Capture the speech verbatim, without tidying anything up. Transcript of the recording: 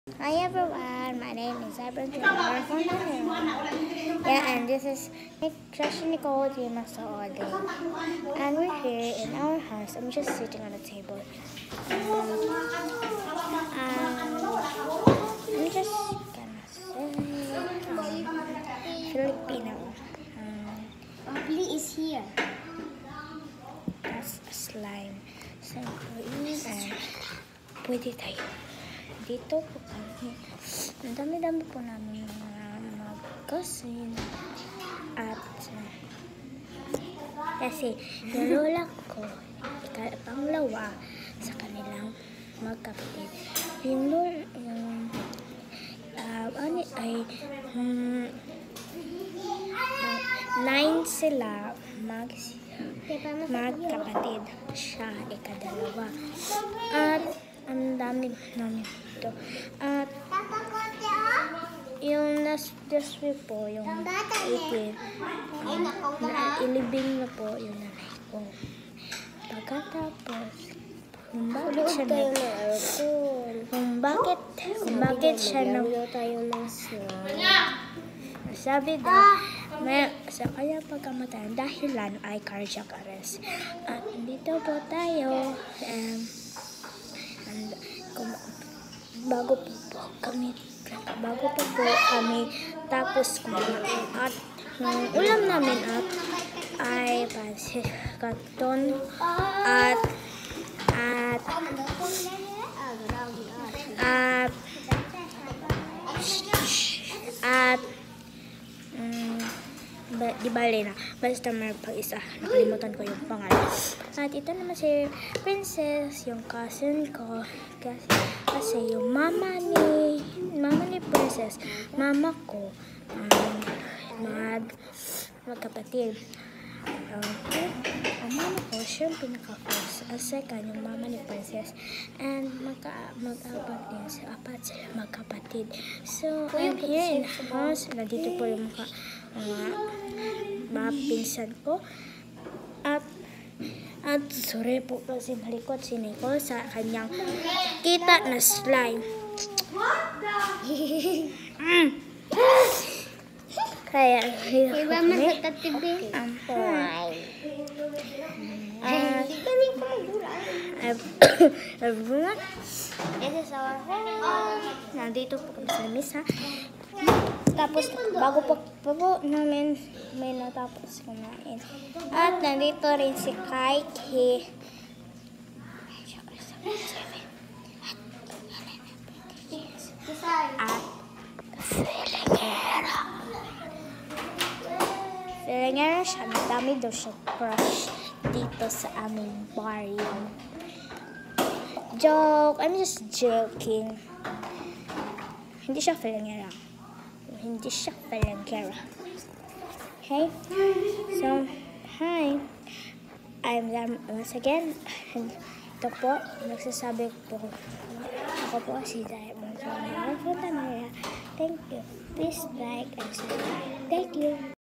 Hi everyone, my name is Ibrahim Yeah, and this is Crush Nicole Dimasaode. And we're here in our house. I'm just sitting on the table. Um, I'm just gonna say um, Filipino. Um, Ugly is here. That's a slime. So, and pwede tayo. Dito po kami. Ang dami-dami po namin mga mag-cousin. At uh, kasi yung lola ko, panglawa sa kanilang magkapatid. Yung lola, yung uh, ano ay um, nine sila mag magkapatid. Siya ikadalawa. At ang dami namin ito. At yung last this week po, yung eighteen, um, na ilibing na po yung nanay ko. Pagkatapos, kung bakit siya na, kung bakit, kung bakit siya na, sabi daw, may, sa kaya pagkamatay, dahilan ay cardiac arrest. At dito po tayo, um, and, kung, bago po po kami, bago po po kami tapos kumain. At yung ulam namin at ay pansit canton at at at at um, ba, di bale na basta may pag-isa, nakalimutan ko yung pangalan. At ito naman si Princess, yung cousin ko, kasi, kasi yung mama ni mama ni Princess, mama ko, um, mag magkapatid. Um, ang mama ko, siya yung pinaka-first. Ang second, yung mama ni Princess. And magka, mag-apat din sa apat sila magkapatid. So, I'm here in the house. Nandito po yung mga mga, mga pinsan ko. At at sorry po kasi nalikot si Nicole sa kanyang kita na slime. mm. Kaya Iba masakatibi. Um, uh, everyone, this is our home. Nandito po kami sa misa. Tapos, bago po, bago namin may natapos kumain. At nandito rin si Kaiki. At Filingera. Filingera siya. Madami daw siya crush dito sa aming barrio. Joke. I'm just joking. Hindi siya Filingera. Hindi siya Filingera. Okay? So, hi. I'm Zam once again. Ito po, nagsasabi po. Ako po si Diamond. Thank you. Please like and subscribe. Thank you.